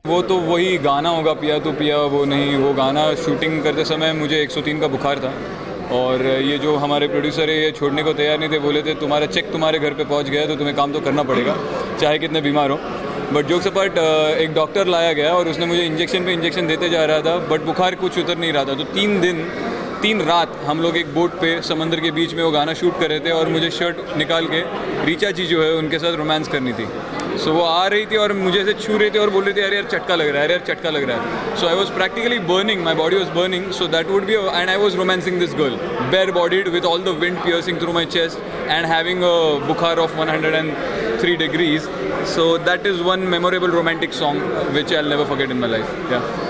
वो तो वही गाना होगा, पिया तो पिया वो नहीं। वो गाना शूटिंग करते समय मुझे 103 का बुखार था, और ये जो हमारे प्रोड्यूसर है ये छोड़ने को तैयार नहीं थे। बोले थे तुम्हारा चेक तुम्हारे घर पे पहुंच गया तो तुम्हें काम तो करना पड़ेगा, चाहे कितने बीमार हो। बट जोक्स अपार्ट, एक डॉक्टर लाया गया और उसने मुझे इंजेक्शन पे इंजेक्शन देते जा रहा था, बट बुखार कुछ उतर नहीं रहा था। तो 3 दिन 3 रात हम लोग एक बोट पे समंदर के बीच में वो गाना शूट कर रहे थे, और मुझे शर्ट निकाल के रीचा जी जो है उनके साथ रोमांस करनी थी। सो वो आ रही थी और मुझे ऐसे छू रहे थे और बोल रहे थे यार यार चटका लग रहा है, यार चटका लग रहा है। So I was practically burning, my body was burning. So that would be, and I was romancing this girl, bare bodied with all the wind piercing through my chest and having a bukhar of 103 degrees. So that is one memorable romantic song which I'll never forget in my life. Yeah.